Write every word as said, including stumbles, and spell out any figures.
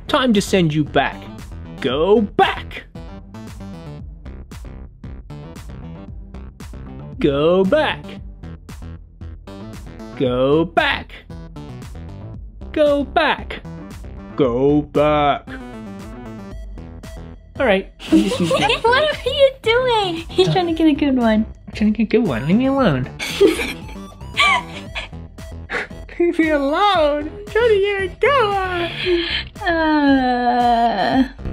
Time to send you back. Go back! Go back! Go back! Go back! Go back! Alright, I'm just using that. What are you doing? He's trying to get a good one. I'm trying to get a good one. Leave me alone. Leave me alone! I'm trying to get a good one! Uh...